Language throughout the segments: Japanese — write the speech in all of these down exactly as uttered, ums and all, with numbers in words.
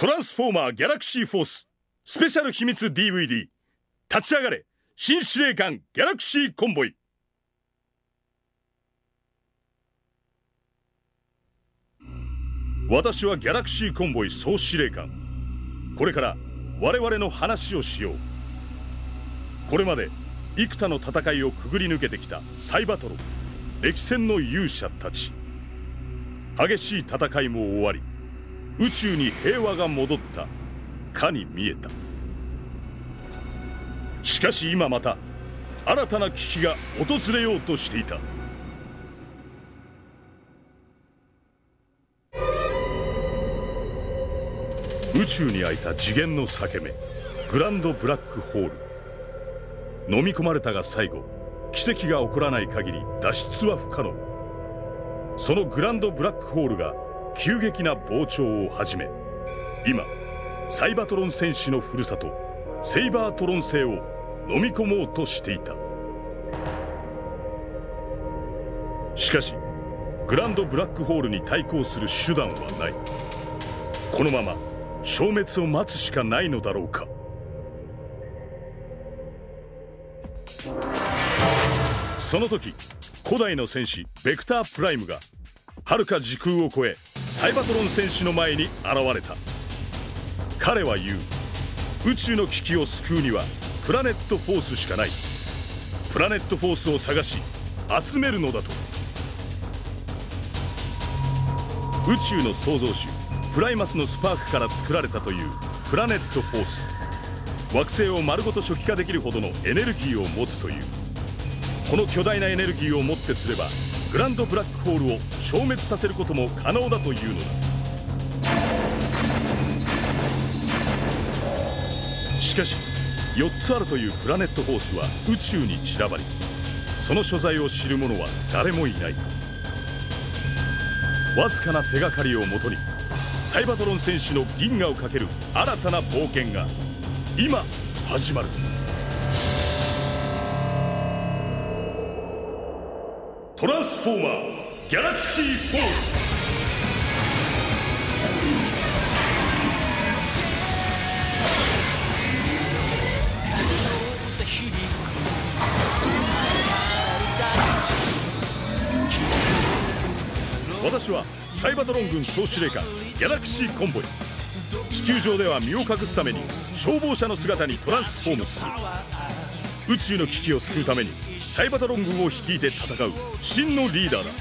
トランスフォーマーギャラクシーフォーススペシャル秘密 ディーブイディー 立ち上がれ新司令官ギャラクシーコンボイ。私はギャラクシーコンボイ総司令官。これから我々の話をしよう。これまで幾多の戦いをくぐり抜けてきたサイバトロン、歴戦の勇者たち。激しい戦いも終わり、宇宙に平和が戻ったかに見えた。しかし今また新たな危機が訪れようとしていた。宇宙に開いた次元の裂け目、グランドブラックホール。飲み込まれたが最後、奇跡が起こらない限り脱出は不可能。そのグランドブラックホールが急激な膨張を始め、今サイバトロン戦士のふるさとセイバートロン星を飲み込もうとしていた。しかしグランドブラックホールに対抗する手段はない。このまま消滅を待つしかないのだろうか。その時、古代の戦士ベクタープライムが遥か時空を超えサイバトロン戦士の前に現れた。彼は言う。宇宙の危機を救うにはプラネットフォースしかない。プラネットフォースを探し集めるのだと。宇宙の創造主プライマスのスパークから作られたというプラネットフォース。惑星を丸ごと初期化できるほどのエネルギーを持つという。この巨大なエネルギーをもってすればグランドブラックホールを消滅させることも可能だというのだ。しかしよっつあるというプラネットフォースは宇宙に散らばり、その所在を知る者は誰もいない。わずかな手がかりをもとにサイバトロン戦士の銀河をかける新たな冒険が今始まる。トランスフォーマーギャラクシーフォース。私はサイバトロン軍総司令官ギャラクシーコンボイ。地球上では身を隠すために消防車の姿にトランスフォームする。宇宙の危機を救うためにサイバトロン軍を率いて戦う真のリーダーだ。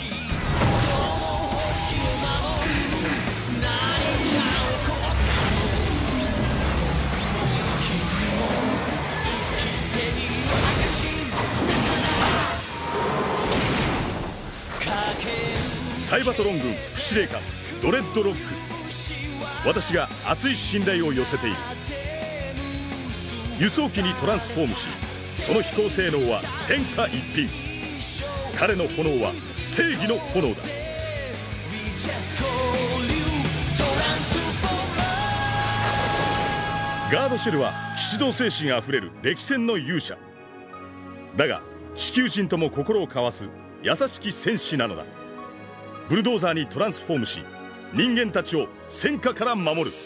サイバトロン軍副司令官ドレッドロック。私が熱い信頼を寄せている。輸送機にトランスフォームし、その飛行性能は天下一品。彼の炎は正義の炎だ。ガードシェルは騎士道精神あふれる歴戦の勇者だが、地球人とも心を交わす優しき戦士なのだ。ブルドーザーにトランスフォームし、人間たちを戦火から守る。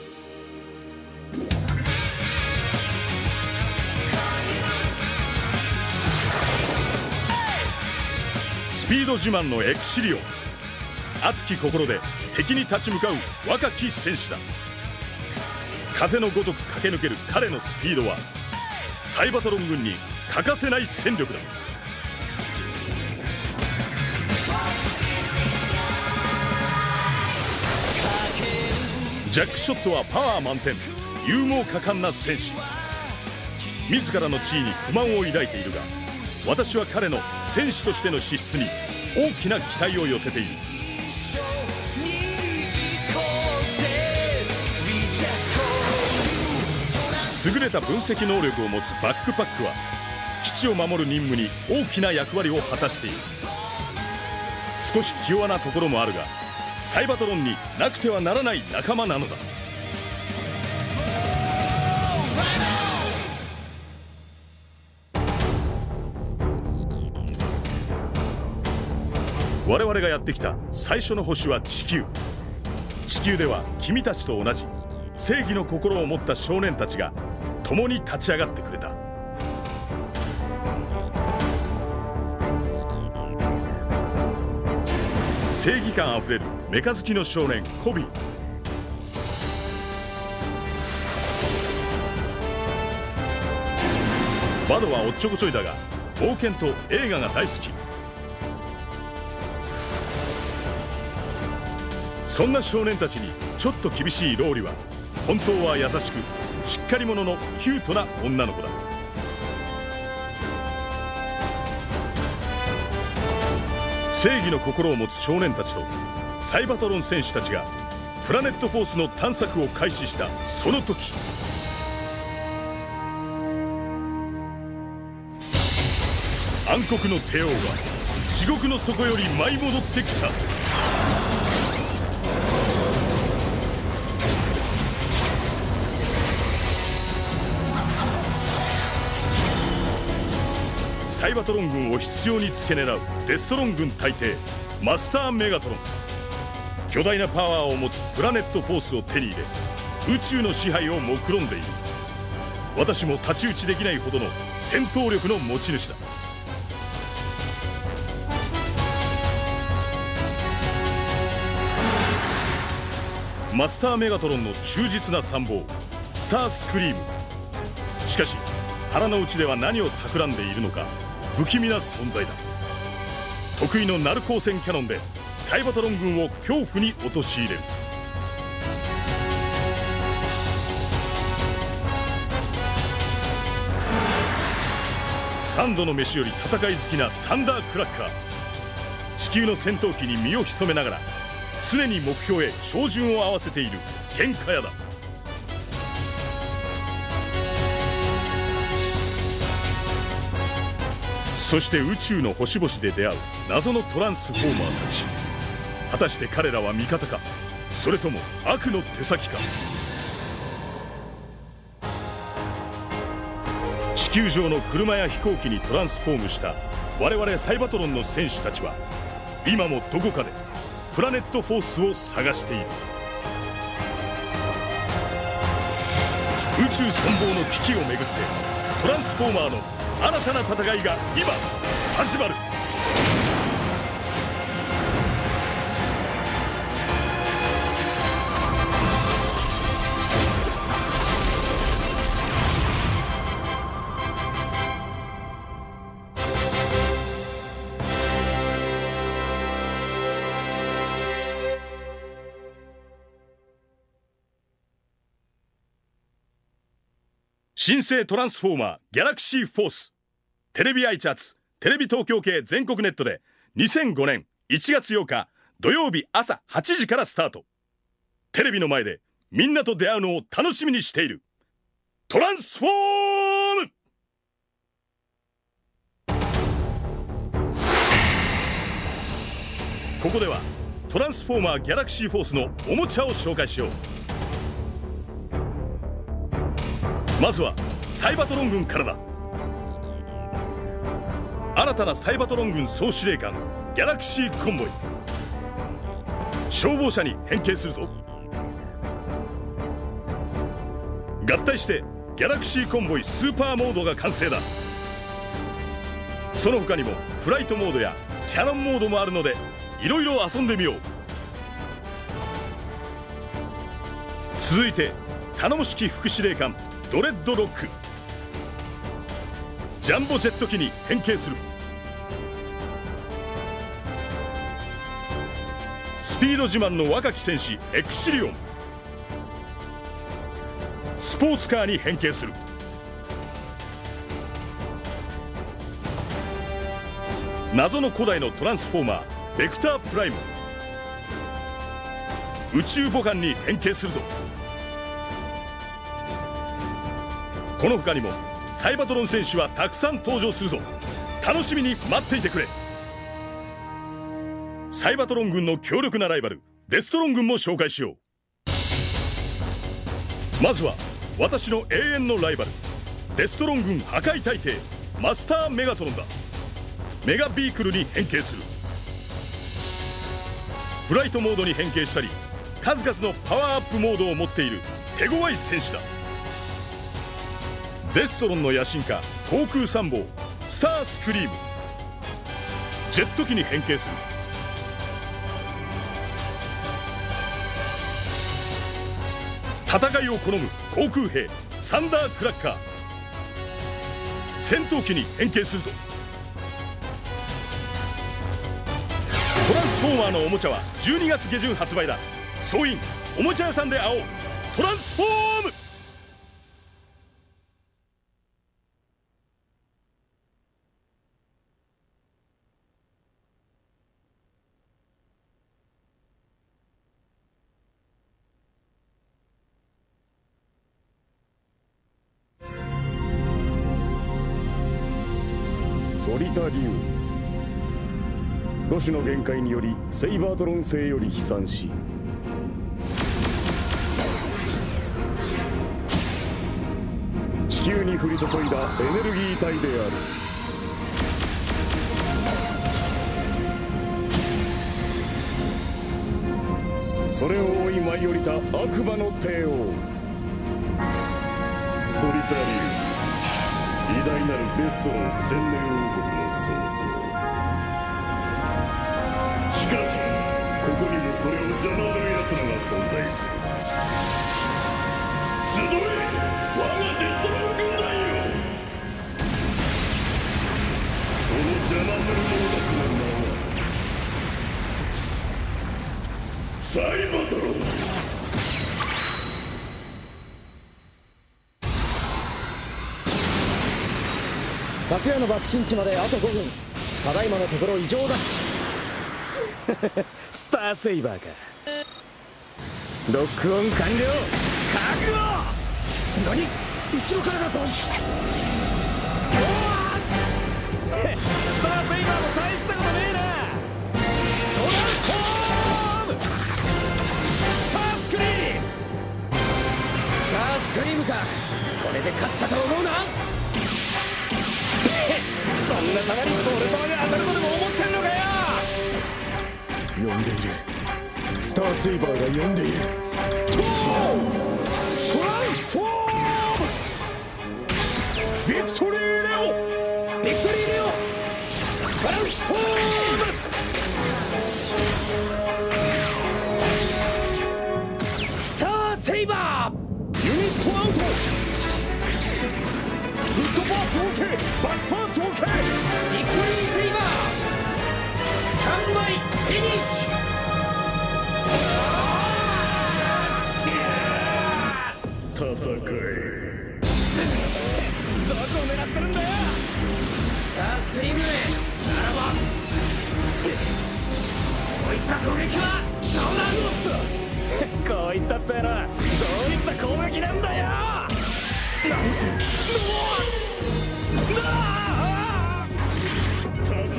スピード自慢のエクシリオン。熱き心で敵に立ち向かう若き戦士だ。風のごとく駆け抜ける彼のスピードはサイバトロン軍に欠かせない戦力だ。ジャックショットはパワー満点、勇猛果敢な戦士。自らの地位に不満を抱いているが、私は彼の戦士としての資質に大きな期待を寄せている。優れた分析能力を持つバックパックは基地を守る任務に大きな役割を果たしている。少し気弱なところもあるが、サイバトロンになくてはならない仲間なのだ。我々がやってきた最初の星は地球。 地球では君たちと同じ正義の心を持った少年たちが共に立ち上がってくれた。正義感あふれるメカ好きの少年コビー。バドはおっちょこちょいだが冒険と映画が大好き。そんな少年たちにちょっと厳しいローリは本当は優しくしっかり者のキュートな女の子だ。正義の心を持つ少年たちとサイバトロン戦士たちがプラネットフォースの探索を開始したその時、暗黒の帝王が地獄の底より舞い戻ってきた。サイバトロン軍を執拗に付け狙うデストロン軍大帝マスターメガトロン。巨大なパワーを持つプラネットフォースを手に入れ宇宙の支配を目論んでいる。私も太刀打ちできないほどの戦闘力の持ち主だ。マスターメガトロンの忠実な参謀スタースクリーム。しかし腹の内では何を企んでいるのか不気味な存在だ。得意のナル光線キャノンでサイバトロン軍を恐怖に陥れる。三度の飯より戦い好きなサンダークラッカー。地球の戦闘機に身を潜めながら常に目標へ照準を合わせている喧嘩屋だ。そして宇宙の星々で出会う謎のトランスフォーマーたち。果たして彼らは味方かそれとも悪の手先か。地球上の車や飛行機にトランスフォームした我々サイバトロンの戦士たちは今もどこかでプラネットフォースを探している。宇宙存亡の危機をめぐってトランスフォーマーの新たな戦いが今始まる。新生トランスフォーマーギャラクシーフォース。テレビ愛知発テレビ東京系全国ネットでにせんごねんいちがつようか土曜日朝はちじからスタート。テレビの前でみんなと出会うのを楽しみにしているトランスフォーム。ここではトランスフォーマーギャラクシーフォースのおもちゃを紹介しよう。まずはサイバトロン軍からだ。新たなサイバトロン軍総司令官ギャラクシーコンボイ。消防車に変形するぞ。合体してギャラクシーコンボイスーパーモードが完成だ。その他にもフライトモードやキャノンモードもあるのでいろいろ遊んでみよう。続いて頼もしき副司令官ドレッドロック。ジャンボジェット機に変形する。スピード自慢の若き戦士エクシリオン。スポーツカーに変形する。謎の古代のトランスフォーマーベクタープライム。宇宙母艦に変形するぞ。この他にもサイバトロン戦士はたくさん登場するぞ。楽しみに待っていてくれ。サイバトロン軍の強力なライバルデストロン軍も紹介しよう。まずは私の永遠のライバルデストロン軍破壊大帝マスターメガトロンだ。メガビークルに変形する。フライトモードに変形したり数々のパワーアップモードを持っている手強い戦士だ。デストロンの野心家航空参謀スタースクリーム、ジェット機に変形する。戦いを好む航空兵サンダークラッカー、戦闘機に変形するぞ。トランスフォーマーのおもちゃはじゅうにがつ下旬発売だ。総員おもちゃ屋さんで会おう。トランスフォーム。 ソリタリウム、ロシュの限界によりセイバートロン星より飛散し、地球に降り注いだエネルギー体である。それを追い舞い降りた悪魔の帝王ソリタリウム、偉大なるデストロン千年王国の創造。しかしここにもそれを邪魔する奴らが存在する。集え我がデストロン軍団よ。その邪魔する能力の名はサイバトロン。 昨夜の爆心地まであとごふん。ただいまのところ異常なし。 スターセイバーか。ロックオン完了。覚悟。 何？後ろからだと。 スターセイバーも大したことねえな。トランスフォーム。スタースクリーム。 スタースクリームか。これで勝ったと思うな。 そんなたまに俺様に当たるとでも思ってんのかよ。呼んでいる。スターセイバーが呼んでいる。トートランスフォーム。ビクトリーレオ。 ビクトリーレオ。 トランスフォーム。 スターセイバー。 ユニットアウト。フットパーツ OK。バックパーツ OK。 ビクトリーセイバー。スタンバイフィニッシュ。 戦い。どこを狙ってるんだよ。 スタースクリームならばこういった攻撃はどうなるのと。こういったってのはどういった攻撃なんだよ。なな戦い。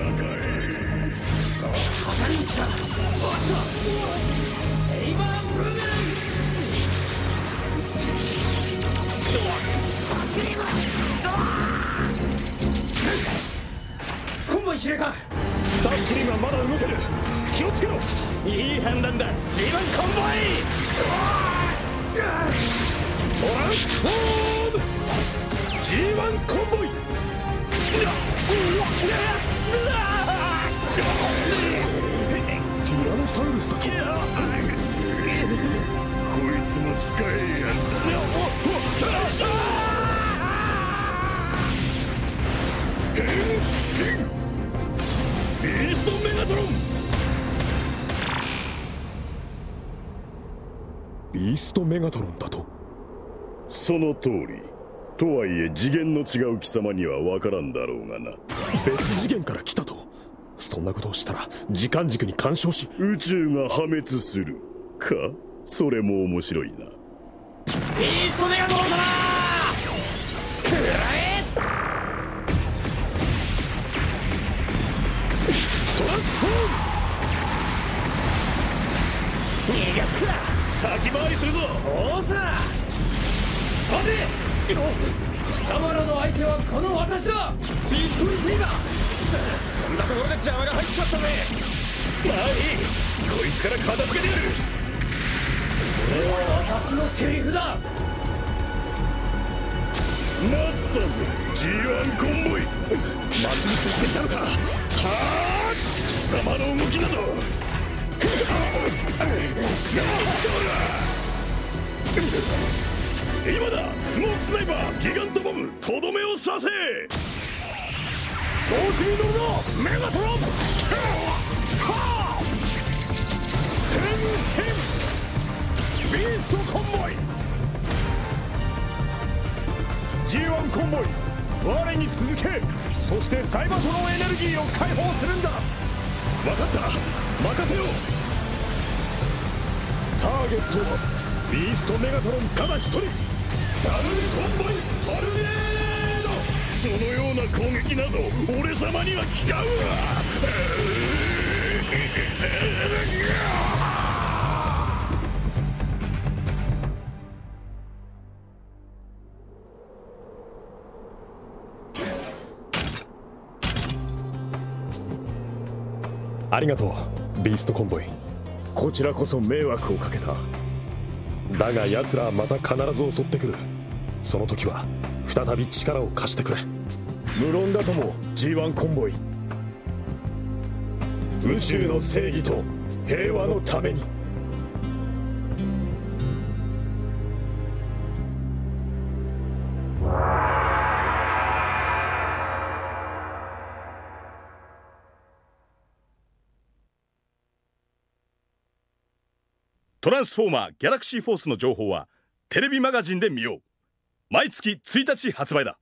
挟み撃ちか。おっとセイバーブーメラン。スタースクリーム。コンボイ司令官。 スタースクリームはまだ動ける。気をつけろ。いい判断だ。 ジーワン コンボイ。トランスフォーム。 ジーワン コンボイ。ティラノサウルスだと。こいつも使えんやつだ。変身。ビーストメガトロン。ビーストメガトロンだと。その通り。とはいえ次元の違う貴様には分からんだろうがな。別次元から来たと。そんなことをしたら時間軸に干渉し宇宙が破滅するか。それも面白いな。 ビーストメガトロン様くらえ。 トランスフォーム。逃がすか。先回りするぞ。 おーさ待て。貴様らの相手はこの私だ。ビクトリーセイバー。 飛んだところで邪魔が入っちゃったぜ。まあいい。こいつから片付けてやる。 れは私のセリフだ。 なったぜ ジーワン コンボイ。待ち伏せしていたのか。はあ貴様の動きなど今だ。スモークスナイパーギガントボムとどめを刺せ。調子に乗るなメガトロン。変身ビーストコンボイ。 ジーワン コンボイ我に続け。そしてサイバトロンエネルギーを解放するんだ。分かった、任せよう。ターゲットはビーストメガトロンただ一人。ダブルコンボイトルネード。そのような攻撃など俺様には効かんわ。ありがとうビーストコンボイ。こちらこそ迷惑をかけた。だが奴らはまた必ず襲ってくる。その時は再び力を貸してくれ。無論だとも ジーワン コンボイ。宇宙の正義と平和のために。 トランスフォーマーギャラクシーフォースの情報はテレビマガジンで見よう。毎月ついたち発売だ。